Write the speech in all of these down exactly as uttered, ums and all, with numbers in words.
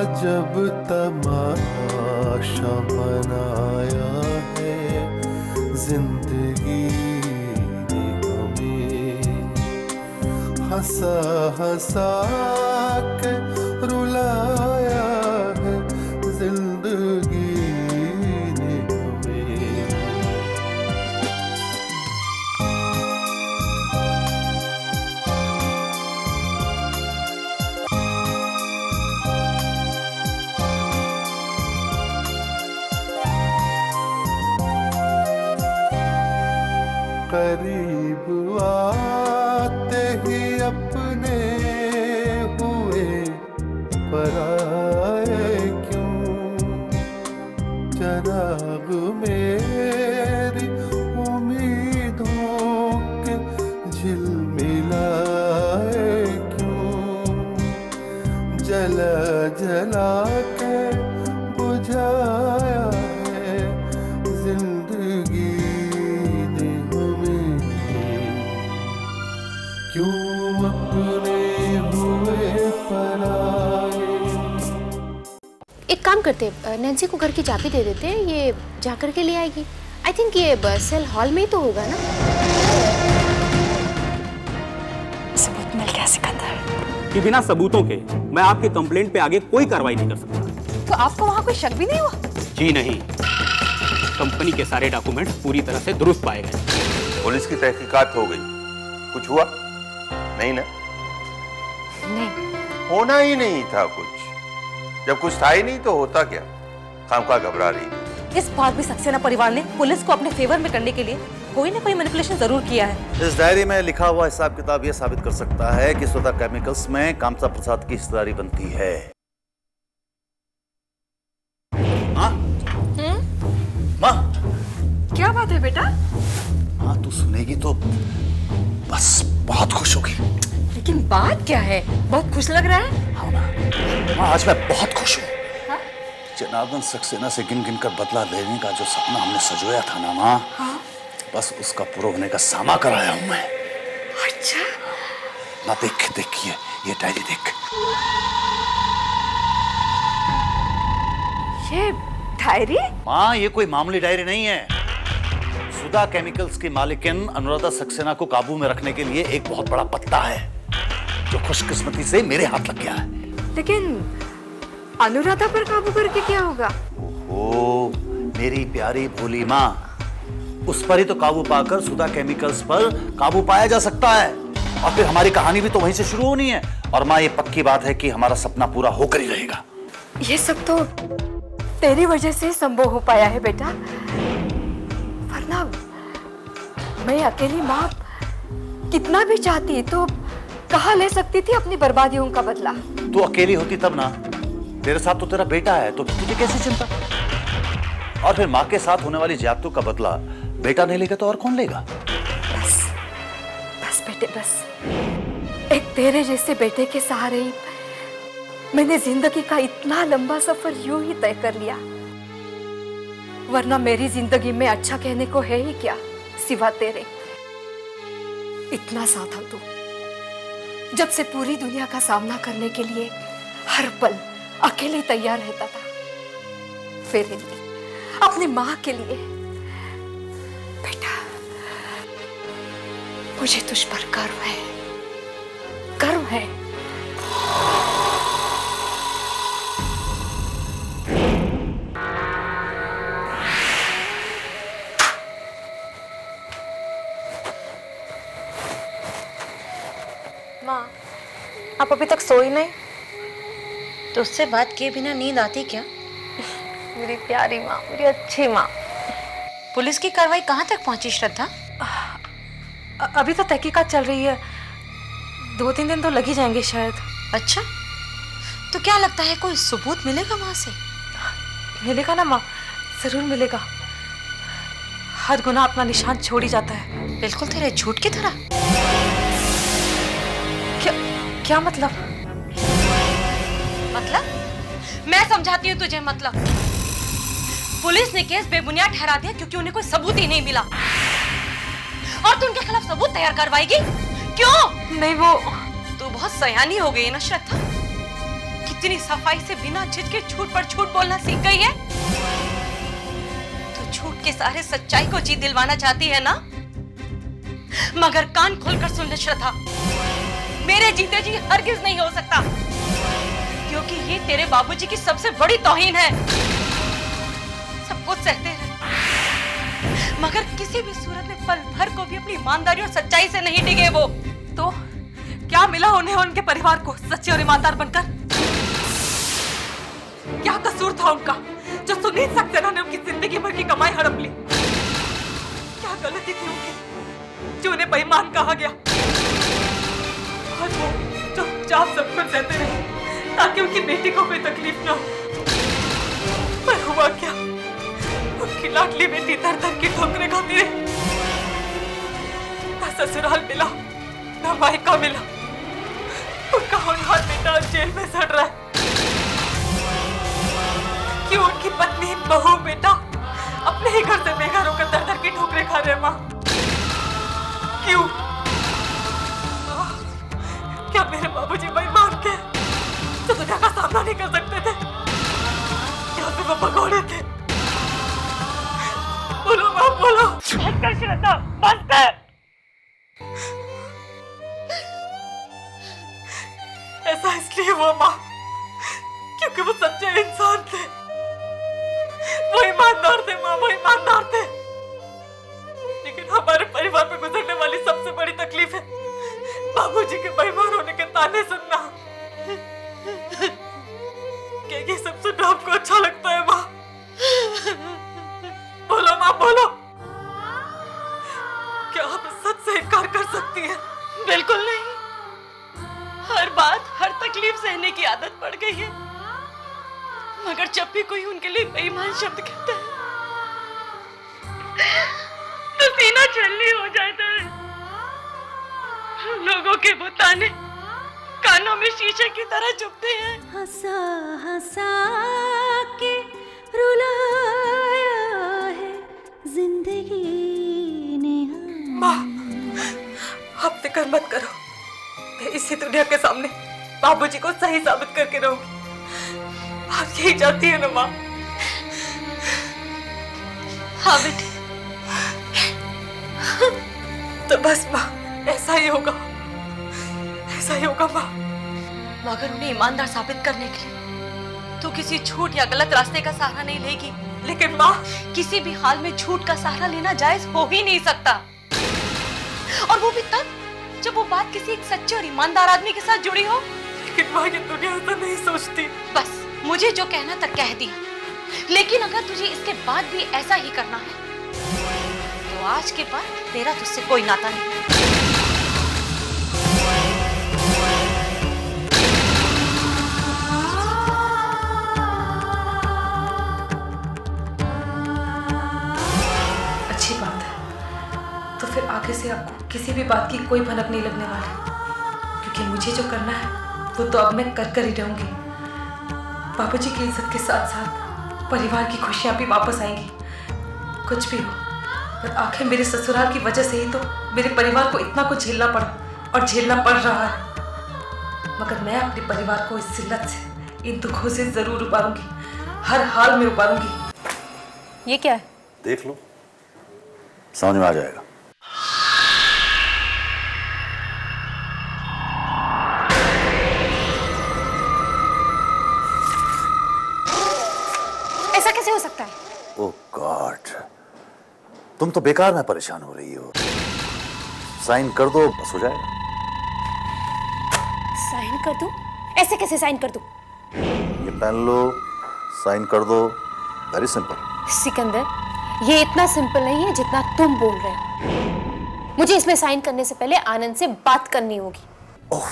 जब तमाशा बनाया है जिंदगी ने हमें, हंसा हंसा के रुलाया है जिंदगी ने हमें। करीब आते ही अपने हुए पराए क्यों, चराग मेरी उम्मीदों के झिलमिलाए क्यों, जला जला के बुझाया है जिंदगी ने हमें। क्यों अपने हुए पराए। एक काम करते, नैन्सी को घर की चाबी दे देते हैं, ये जाकर के ले आएगी। आई थिंक ये सेल हॉल में ही तो होगा ना। सबूत मिल गया सिकंदर कि बिना सबूतों के मैं आपके कंप्लेंट पे आगे कोई कार्रवाई नहीं कर सकता। तो आपको वहाँ कोई शक भी नहीं हुआ? जी नहीं, कंपनी के सारे डॉक्यूमेंट पूरी तरह से दुरुस्त पाए गए। पुलिस की तहकीकात हो गई, कुछ हुआ नहीं ना? नहीं, होना ही नहीं था कुछ। जब कुछ था ही नहीं तो होता क्या? खामखा घबरा रही थी। इस बार भी सक्सेना परिवार ने पुलिस को अपने फेवर में करने के लिए कोई ना कोई मैनिपुलेशन जरूर किया है। इस डायरी में लिखा हुआ हिसाब किताब ये साबित कर सकता है कि सुधा केमिकल्स में कामसा प्रसाद की हिस्सेदारी बनती है। हाँ? माँ, क्या बात है बेटा? हाँ, तू सुनेगी तो बस बहुत खुश होगी। लेकिन बात क्या है? बहुत खुश लग रहा है। हाँ माँ, माँ आज मैं बहुत खुश हूँ। जनार्दन सक्सेना से गिन गिन कर बदला लेने का जो सपना हमने सजोया था ना माँ, हाँ? बस उसका पूरा होने का सामा कराया हूँ मैं। अच्छा? ना देख देखिए ये डायरी देख। ये डायरी? माँ ये कोई मामूली डायरी नहीं है। सुधा केमिकल्स की मालिकिन अनुराधा सक्सेना को काबू में रखने के लिए एक बहुत बड़ा पत्ता है जो खुशकिस्मती से मेरे हाथ लग गया है। लेकिन अनुराधा पर काबू करके क्या होगा? ओ मेरी प्यारी भोली माँ, उस पर ही तो काबू पाकर सुधा केमिकल्स पर काबू पाया जा सकता है और फिर हमारी कहानी भी तो वहीं से शुरू होनी है। और माँ ये पक्की बात है कि हमारा सपना पूरा होकर ही रहेगा। ये सब तो तेरी वजह से संभव हो पाया है बेटा, वरना मैं अकेली माँ कितना भी चाहती तो कहाँ ले सकती थी अपनी बर्बादियों का बदला। तू अकेली होती तब ना, तेरे साथ तो तेरा बेटा है, तो तुझे कैसी चिंता? और फिर माँ के साथ होने वाली ज्यादतियों का बदला बेटा नहीं लेगा तो और कौन लेगा? बस बस बेटे बस, एक तेरे जैसे बेटे के सहारे ही मैंने जिंदगी का इतना लंबा सफर यूं ही तय कर लिया, वरना मेरी जिंदगी में अच्छा कहने को है ही क्या सिवा तेरे। इतना सा था तू, जब से पूरी दुनिया का सामना करने के लिए हर पल अकेले तैयार रहता था। फिर अपनी माँ के लिए बेटा, मुझे तुझ पर गर्व है, गर्व है। माँ, आप अभी तक सोई नहीं? तो उससे बात किए बिना नींद आती क्या? मेरी प्यारी माँ, मेरी अच्छी माँ। पुलिस की कार्रवाई कहाँ तक पहुंची श्रद्धा? अभी तो तहकीकात चल रही है, दो तीन दिन तो लग ही जाएंगे शायद। अच्छा, तो क्या लगता है कोई सबूत मिलेगा वहां से? मिलेगा ना माँ, जरूर मिलेगा। हर गुनाह अपना निशान छोड़ ही जाता है। बिल्कुल तेरे झूठ की तरह। क्या क्या मतलब? मतलब? मैं समझाती हूँ तुझे मतलब। पुलिस ने केस बेबुनियाद ठहरा दिया क्योंकि उन्हें कोई सबूत ही नहीं मिला, और तू उनके खिलाफ सबूत तैयार करवाएगी? क्यों? नहीं, वो तू बहुत सयानी हो गई है ना श्रद्धा, कि इतनी सफाई से बिना झिझके झूठ पर झूठ बोलना सीख गई है? तो झूठ के सहारे सच्चाई को जीत दिलवाना चाहती है ना? मगर कान खोलकर सुन ले श्रद्धा, मेरे जीते जी हरगिज नहीं हो सकता, क्योंकि ये तेरे बाबूजी की सबसे बड़ी तौहीन है। सब कुछ सहते रहे, मगर किसी भी सूरत में पल भर को भी अपनी ईमानदारी और सच्चाई से नहीं डिगे वो। तो क्या मिला उन्हें उनके परिवार को सच्चे और ईमानदार बनकर? क्या कसूर था उनका जो सुनील सक्सेना ने उनकी जिंदगी भर की कमाई हड़प ली? क्या गलती थी उनकी जो उन्हें बेईमान कहा गया? और वो चुपचाप सब कुछ सहते रहे ताकि उनकी बेटी को कोई तकलीफ ना हो। पर हुआ क्या? उनकी लाडली बेटी दर दर की ठोकरें खाती रही। ना ससुराल मिला, ना मायका मिला। उनका होनहार बेटा जेल में सड़ रहा है। क्यों उनकी पत्नी, बहू, बेटा अपने ही घर से बेघर होकर दर दर की ठोकरें खा रहे हैं? माँ, क्यों? क्या मेरे बाबूजी बेईमान थे तो दुनिया का सामना नहीं कर सकते थे? क्या फिर वो भगोड़े थे? बोलो माँ, बोलो। बस कर श्रद्धा, बस कर। ऐसा इसलिए हुआ माँ क्योंकि वो सच्चे इंसान थे, वो ईमानदार थे माँ, वो ईमानदार थे। लेकिन हमारे परिवार पे गुजरने वाली सबसे बड़ी तकलीफ है बाबूजी के बेईमान होने के ताने सुनना। क्या ये सब सुनना आपको अच्छा लगता है माँ? बोलो माँ, बोलो। क्या आप सच से इनकार कर सकती हैं? बिल्कुल नहीं। हर बात, हर तकलीफ सहने की आदत पड़ गई है, मगर जब भी कोई उनके लिए बेईमान शब्द कहता है तो सीना छलनी हो जाता है। लोगों के वो ताने कानों में शीशे की तरह चुभते हैं। हंसा हंसा के रुलाया है जिंदगी ने। माँ, आप फिक्र मत करो, मैं इसी दुनिया के सामने बाबूजी को सही साबित करके रहूंगी। आप यही चाहती है ना माँ? हाँ बेटी। तो बस माँ, ऐसा ही होगा, ऐसा ही होगा माँ। मगर उन्हें ईमानदार साबित करने के लिए तू किसी झूठ या गलत रास्ते का सहारा नहीं लेगी। लेकिन माँ, किसी भी हाल में झूठ का सहारा लेना जायज हो ही नहीं सकता, और वो भी तब जब वो बात किसी एक सच्चे और ईमानदार आदमी के साथ जुड़ी हो। लेकिन माँ, ये दुनिया ऐसा नहीं सोचती। बस मुझे जो कहना था कह दिया, लेकिन अगर तुझे इसके बाद भी ऐसा ही करना है तो आज के बाद तेरा तुझसे कोई नाता नहीं। अच्छी बात है, तो फिर आगे से आपको किसी भी बात की कोई भनक नहीं लगने वाली, क्योंकि मुझे जो करना है वो तो अब मैं कर कर ही रहूंगी। बाबूजी की इज्जत के साथ साथ परिवार की खुशियां भी वापस आएंगी। कुछ भी हो, पर आखिर मेरे ससुराल की वजह से ही तो मेरे परिवार को इतना कुछ झेलना पड़ा और झेलना पड़ रहा है। मगर मैं अपने परिवार को इस जिल्लत से, इन दुखों से जरूर उबारूंगी, हर हाल में उबारूंगी। ये क्या है? देख लो, समझ में आ जाएगा। ऐसा कैसे हो सकता है? ओह गॉड, तुम तो बेकार में परेशान हो रही हो। साइन कर दो, बस हो जाएगा। साइन कर दूं? ऐसे कैसे साइन कर दूं? ये पेन लो, साइन कर दो, वेरी सिंपल। सिकंदर, ये इतना सिंपल नहीं है जितना तुम बोल रहे हो। मुझे इसमें साइन करने से पहले आनंद से बात करनी होगी। ओह,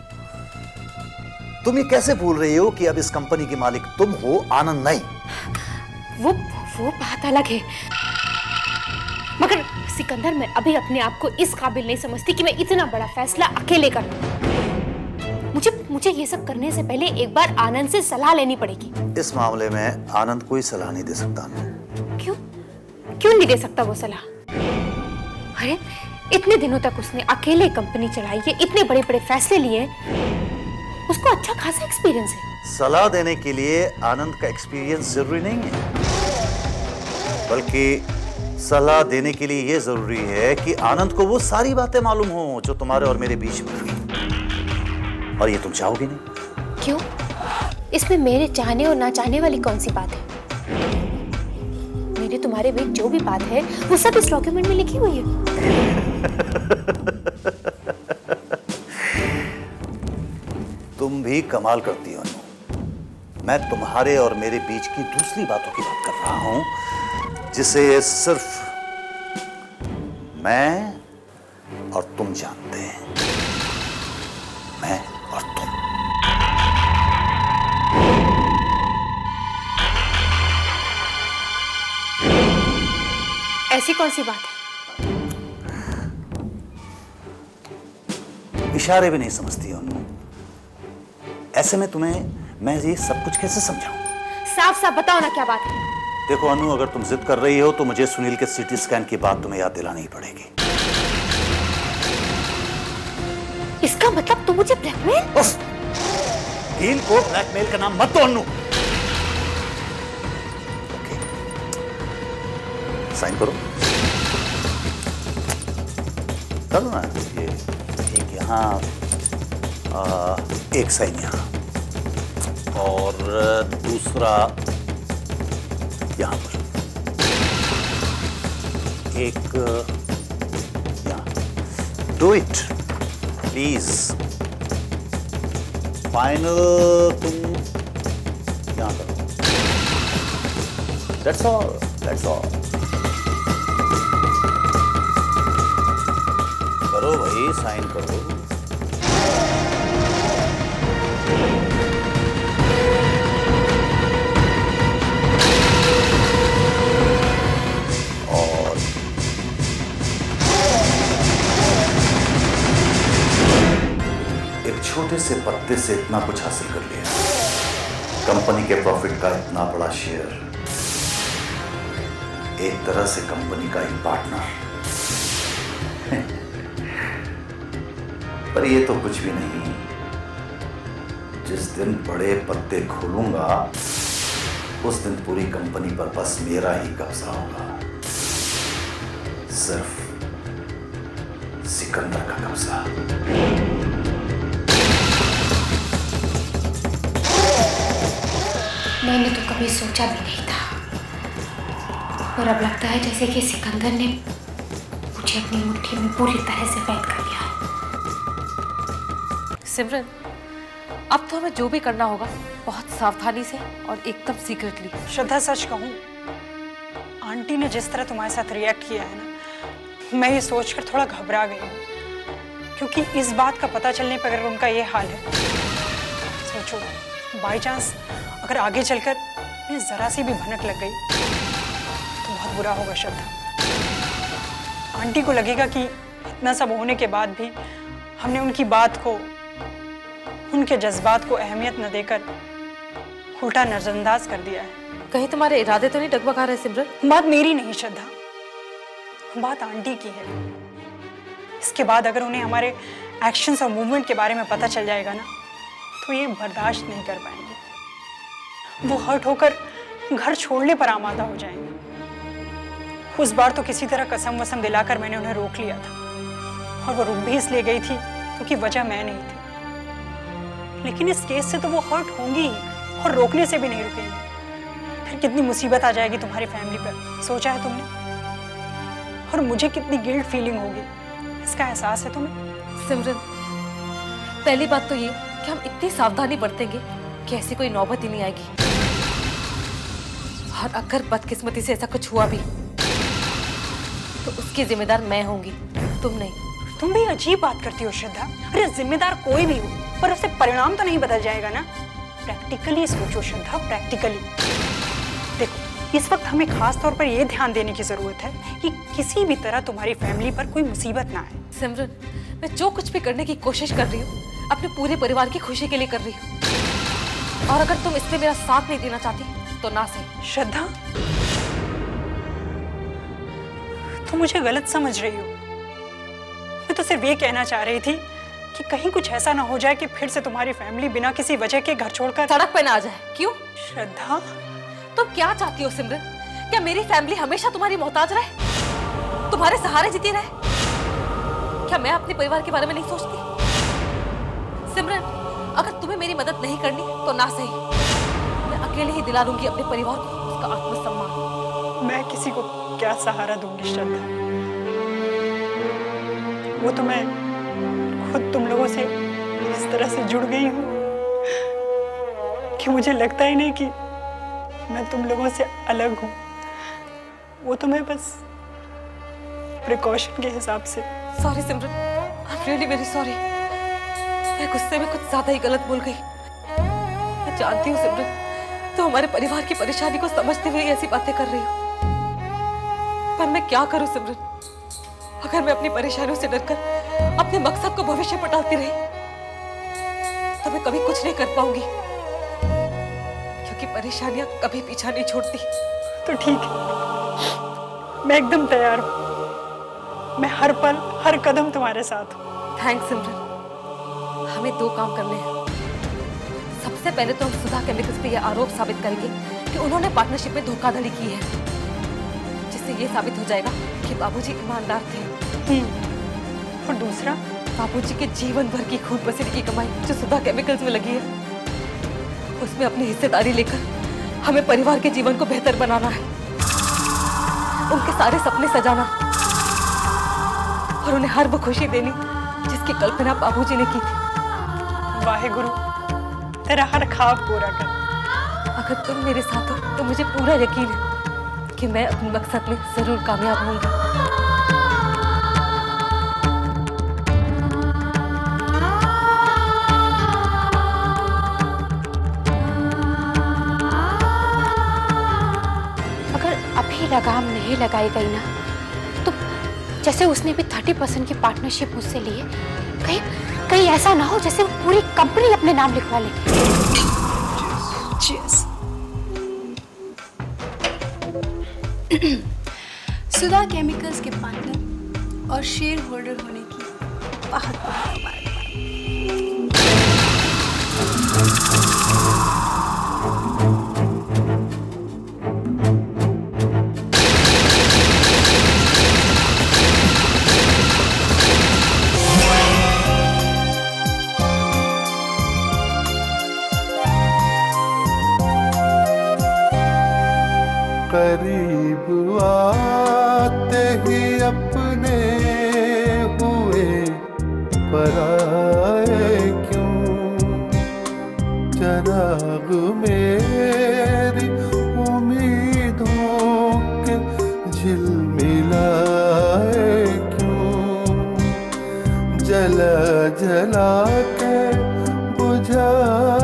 तुम ये कैसे भूल रही हो कि अब इस कंपनी के मालिक तुम हो, आनंद नहीं। वो वो बात अलग है, मगर सिकंदर, मैं अभी अपने आप को इस काबिल नहीं समझती कि मैं इतना बड़ा फैसला अकेले कर लूं। मुझे मुझे ये सब करने से पहले एक बार आनंद से सलाह लेनी पड़ेगी। इस मामले में आनंद कोई सलाह नहीं दे सकता। क्यों क्यों नहीं दे सकता वो सलाह? अरे इतने दिनों तक उसने अकेले कंपनी चलाई है, इतने बड़े बड़े फैसले लिए, उसको अच्छा खासा एक्सपीरियंस है। सलाह देने के लिए आनंद का एक्सपीरियंस जरूरी नहीं है, बल्कि सलाह देने के लिए यह जरूरी है कि आनंद को वो सारी बातें मालूम हो जो तुम्हारे और मेरे बीच में हुई, और ये तुम चाहोगे नहीं। क्यों? इसमें मेरे चाहने और ना चाहने वाली कौन सी बात है? मेरे तुम्हारे बीच जो भी बात है वो सब इस डॉक्यूमेंट में लिखी हुई है। तुम भी कमाल करती हो अनु। मैं तुम्हारे और मेरे बीच की दूसरी बातों की बात कर रहा हूं, जिसे सिर्फ मैं और तुम जानते हैं। मैं और तुम। ऐसी कौन सी बात है? इशारे भी नहीं समझती हो अनु। ऐसे में तुम्हें मैं ये सब कुछ कैसे समझाऊं? साफ साफ बताओ ना क्या बात है। देखो अनु, अगर तुम जिद कर रही हो तो मुझे सुनील के सीटी स्कैन की बात तुम्हें याद दिलानी ही पड़ेगी। इसका मतलब तुम मुझे ब्लैकमेल? उस डील को ब्लैकमेल का नाम मत दो अनु। ओके, साइन करो। करो ना, ये एक यहाँ, आ, एक साइन यहाँ और दूसरा यहां पर, एक यहां। Do it please. फाइनल तुम यहां करो। That's all, that's all. करो भाई, साइन करो। छोटे से पत्ते से इतना कुछ हासिल कर लिया, कंपनी के प्रॉफिट का इतना बड़ा शेयर, एक तरह से कंपनी का एक पार्टनर। पर ये तो कुछ भी नहीं। जिस दिन बड़े पत्ते खोलूंगा उस दिन पूरी कंपनी पर बस मेरा ही कब्जा होगा, सिर्फ सिकंदर का कब्जा। मैंने तो कभी सोचा भी नहीं था, और अब लगता है जैसे कि सिकंदर ने मुझे अपनी मुट्ठी में पूरी तरह से कैद कर लिया। सिमरन, अब तो हमें जो भी करना होगा बहुत सावधानी से और एकदम सीक्रेटली। श्रद्धा, सच कहूं, आंटी ने जिस तरह तुम्हारे साथ रिएक्ट किया है ना, मैं ये सोचकर थोड़ा घबरा गई हूँ, क्योंकि इस बात का पता चलने पर अगर उनका ये हाल है, सोचो बाई चांस अगर आगे चलकर मैं जरा सी भी भनक लग गई तो बहुत बुरा होगा श्रद्धा। आंटी को लगेगा कि इतना सब होने के बाद भी हमने उनकी बात को, उनके जज्बात को अहमियत न देकर उल्टा नजरअंदाज कर दिया है। कहीं तुम्हारे इरादे तो नहीं डगमगा रहे सिमरन? बात मेरी नहीं श्रद्धा, बात आंटी की है। इसके बाद अगर उन्हें हमारे एक्शंस और मूवमेंट के बारे में पता चल जाएगा ना, तो ये बर्दाश्त नहीं कर पाएंगे। वो हर्ट होकर घर छोड़ने पर आमादा हो जाएंगे। उस बार तो किसी तरह कसम वसम दिलाकर मैंने उन्हें रोक लिया था, और वो रुक भी इसलिए गई थी क्योंकि वजह मैं नहीं थी। लेकिन इस केस से तो वो हर्ट होंगी ही, और रोकने से भी नहीं रुकेंगी। फिर कितनी मुसीबत आ जाएगी तुम्हारी फैमिली पर, सोचा है तुमने? और मुझे कितनी गिल्ट फीलिंग होगी, इसका एहसास है तुम्हें? सिमरन, पहली बात तो ये कि हम इतनी सावधानी बरतेंगे कि ऐसी कोई नौबत ही नहीं आएगी, और अगर बदकिस्मती से ऐसा कुछ हुआ भी तो उसकी जिम्मेदार मैं होंगी, तुम नहीं। तुम भी अजीब बात करती हो श्रद्धा। अरे जिम्मेदार कोई भी हो, पर उससे परिणाम तो नहीं बदल जाएगा ना। प्रैक्टिकली सोचो श्रद्धा, प्रैक्टिकली। देखो, इस वक्त हमें खास तौर पर यह ध्यान देने की जरूरत है कि किसी भी तरह तुम्हारी फैमिली पर कोई मुसीबत ना आए। सिमरन, मैं जो कुछ भी करने की कोशिश कर रही हूँ अपने पूरे परिवार की खुशी के लिए कर रही हूँ, और अगर तुम इसमें मेरा साथ नहीं देना चाहती तो ना सही। श्रद्धा, तुम मुझे गलत समझ रही हो। मैं तो सिर्फ ये कहना चाह रही थी कि कहीं कुछ ऐसा ना हो जाए कि फिर से तुम्हारी फैमिली बिना किसी वजह के घर छोड़कर सड़क पे ना आ जाए। क्यों? श्रद्धा, तुम क्या चाहती हो सिमरन? क्या मेरी फैमिली हमेशा तुम्हारी मोहताज रहे, तुम्हारे सहारे जीती रहे? क्या मैं अपने परिवार के बारे में नहीं सोचती? सिमरन, अगर तुम्हें मेरी मदद नहीं करनी तो ना सही, मैं अकेले ही दिला दूंगी अपने परिवार को उसका आत्मसम्मान। मैं किसी को क्या सहारा दूंगी श्रद्धा? वो तो मैं खुद तुम लोगों से इस तरह से जुड़ गई हूँ कि मुझे लगता ही नहीं कि मैं तुम लोगों से अलग हूँ। वो तो मैं बस प्रिकॉशन के हिसाब से। Sorry Simran, I am really very sorry. मैं गुस्से में कुछ ज्यादा ही गलत बोल गई। मैं जानती हूँ सिमरन, तो हमारे परिवार की परेशानी को समझते हुए ऐसी बातें कर रही हूँ, पर मैं क्या करूँ सिमरन? अगर मैं अपनी परेशानियों से डरकर अपने मकसद को भविष्य पर टालती रही तो मैं कभी कुछ नहीं कर पाऊंगी, क्योंकि परेशानियां कभी पीछा नहीं छोड़ती। तो ठीक है, मैं एकदम तैयार हूँ। मैं हर पल हर कदम तुम्हारे साथ हूँ। थैंक्स सिमरन। हमें दो काम करने हैं। सबसे पहले तो हम सुधा केमिकल्स पे यह आरोप साबित करेंगे कि उन्होंने पार्टनरशिप में धोखाधड़ी की है, जिससे ये साबित हो जाएगा कि बाबूजी ईमानदार थे। और दूसरा, बाबूजी के जीवन भर की खून पसीने की कमाई जो सुधा केमिकल्स में लगी है, उसमें अपनी हिस्सेदारी लेकर हमें परिवार के जीवन को बेहतर बनाना है, उनके सारे सपने सजाना और उन्हें हर वो खुशी देनी जिसकी कल्पना बाबूजी ने की थी। वाहेगुरु तेरा हर ख्वाब पूरा कर। अगर तुम मेरे साथ हो तो मुझे पूरा यकीन है कि मैं अपने मकसद में जरूर कामयाब होंगी। लगाम नहीं लगाई गई ना, तो जैसे उसने भी थर्टी परसेंट की पार्टनरशिप मुझसे ली है, कहीं कहीं ऐसा ना हो जैसे वो पूरी कंपनी अपने नाम लिखवा ले। सुधा केमिकल्स के पार्टनर और शेयर होल्डर होने की बहुत बहुत मुबारक। करीब आते ही अपने हुए पराए क्यों, चराग मेरी उम्मीदों के झिलमिलाए क्यों, जला जला के बुझा